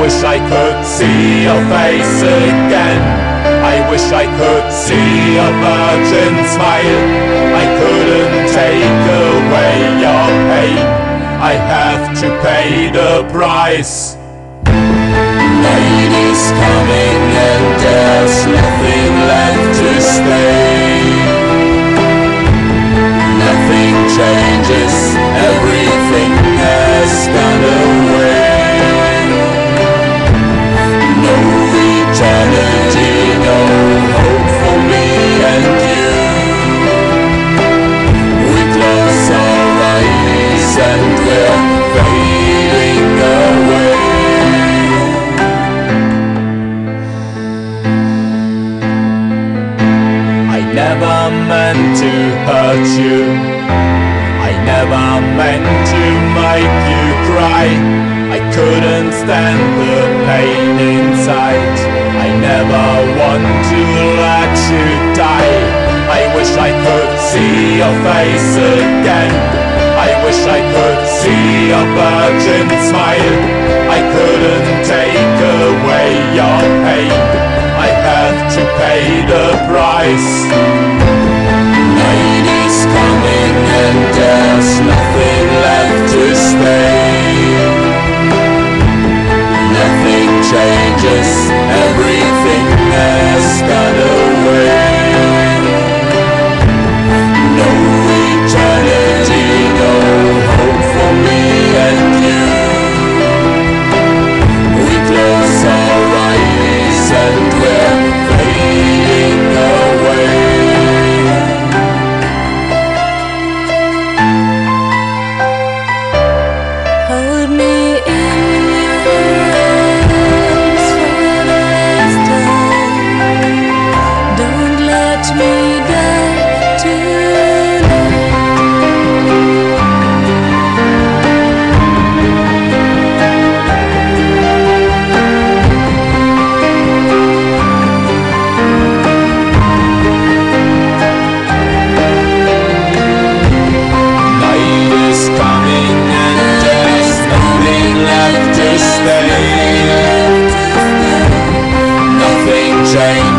wish I could see your face again. I wish I could see a virgin smile. I couldn't take away your pain. I have to pay the price. Night is coming and there's nothing left to stay. Nothing changes, everything has gone away. No eternity, no hope for me and you. We close our eyes and we're fading away. I never meant to hurt you. I never meant to make you cry. I couldn't stand the pain inside. I never want to let you die. I wish I could see your face again. I wish I could see your virgin smile. I couldn't take away your pain. I have to pay the price. Night is coming and there's nothing left to stay. Nothing changes, everything has gone away. No eternity, no hope for me and you. We close our eyes and we're fading away. Hold me in your arms for the last time. Don't let me die tonight. Night is coming and there's nothing left to stay. Nothing changes.